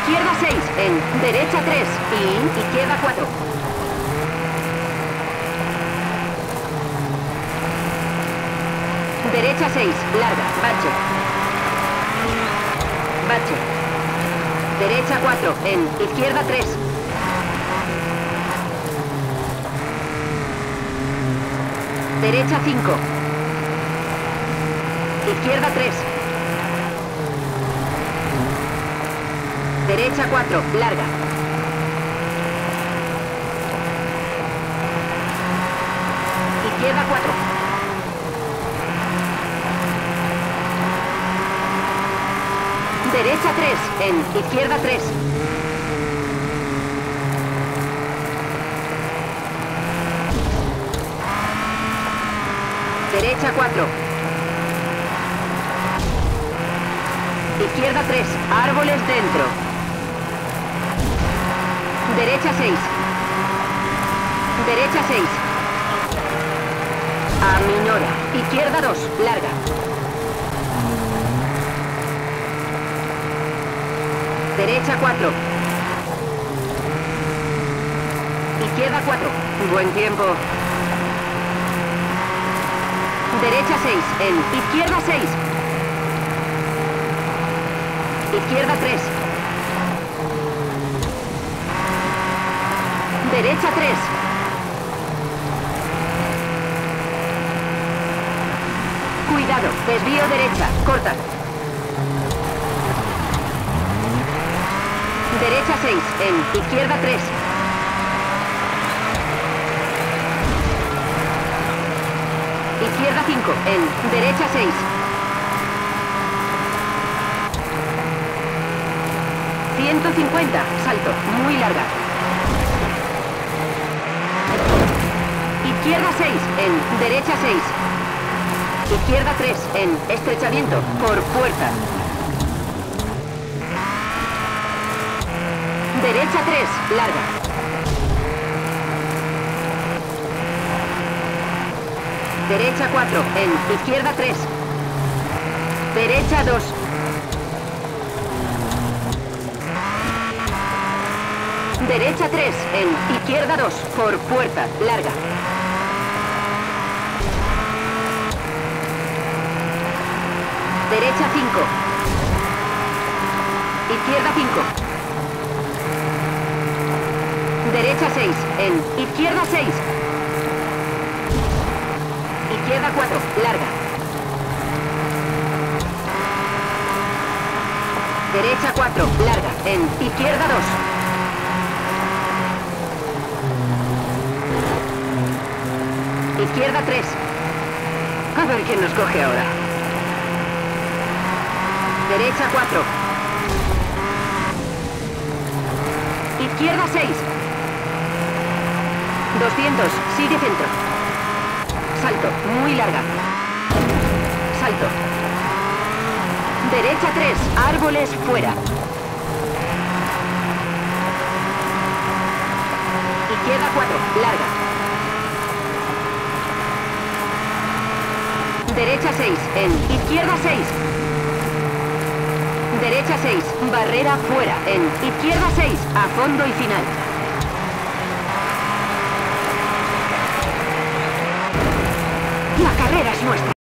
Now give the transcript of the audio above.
izquierda 6, en derecha 3 y izquierda 4. Derecha 6, larga, bache. Bache. Derecha 4, en izquierda 3. Derecha 5. Izquierda 3. Derecha 4, larga. Izquierda 4. Derecha 3, en izquierda 3. Derecha 4. Izquierda 3, árboles dentro. Derecha 6. Derecha 6. Aminora. Izquierda 2, larga. Derecha 4. Izquierda 4. Buen tiempo. Derecha 6, en izquierda 6. Izquierda 3. Derecha 3. Cuidado, desvío derecha, corta. Derecha 6, en izquierda 3. Izquierda 5, en derecha 6. ...150, salto, muy larga. Izquierda 6, en derecha 6. Izquierda 3, en estrechamiento, por puerta. Derecha 3, larga. Derecha 4, en izquierda 3. Derecha 2. Derecha 3, en izquierda 2, por puerta, larga. Derecha 5. Izquierda 5. Derecha 6, en izquierda 6. Izquierda 4, larga. Derecha 4, larga, en izquierda 2. Izquierda 3. A ver quién nos coge ahora. Derecha 4. Izquierda 6. 200, sigue centro. Salto, muy larga. Salto. Derecha 3, árboles fuera. Izquierda 4, larga. Derecha 6, en izquierda 6. Derecha 6, barrera fuera, en izquierda 6, a fondo y final. La carrera es nuestra.